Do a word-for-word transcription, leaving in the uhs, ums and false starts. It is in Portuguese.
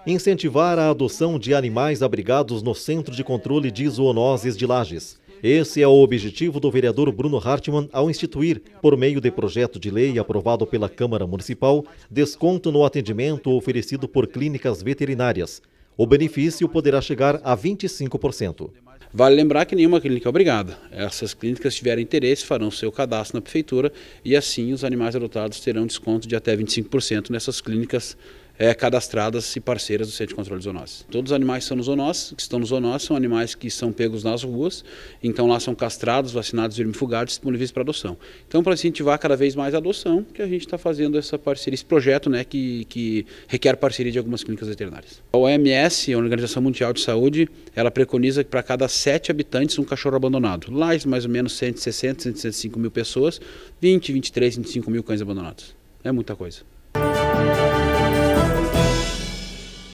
incentivar a adoção de animais abrigados no Centro de Controle de Zoonoses de Lages. Esse é o objetivo do vereador Bruno Hartmann ao instituir, por meio de projeto de lei aprovado pela Câmara Municipal, desconto no atendimento oferecido por clínicas veterinárias. O benefício poderá chegar a vinte e cinco por cento. Vale lembrar que nenhuma clínica é obrigada. Essas clínicas, se tiverem interesse, farão seu cadastro na prefeitura e assim os animais adotados terão desconto de até vinte e cinco por cento nessas clínicas é, cadastradas e parceiras do Centro de Controle de Zoonoses. Todos os animais que estão nos zoonoses, que estão nos zoonoses são animais que são pegos nas ruas, então lá são castrados, vacinados, vermifugados e disponíveis para adoção. Então, para incentivar cada vez mais a adoção, que a gente está fazendo essa parceria, esse projeto, né, que, que requer parceria de algumas clínicas veterinárias. A O M S, a Organização Mundial de Saúde, ela preconiza que para cada sete habitantes um cachorro abandonado. Lá, mais ou menos cento e sessenta, cento e sessenta e cinco mil pessoas, vinte, vinte e três, vinte e cinco mil cães abandonados. É muita coisa.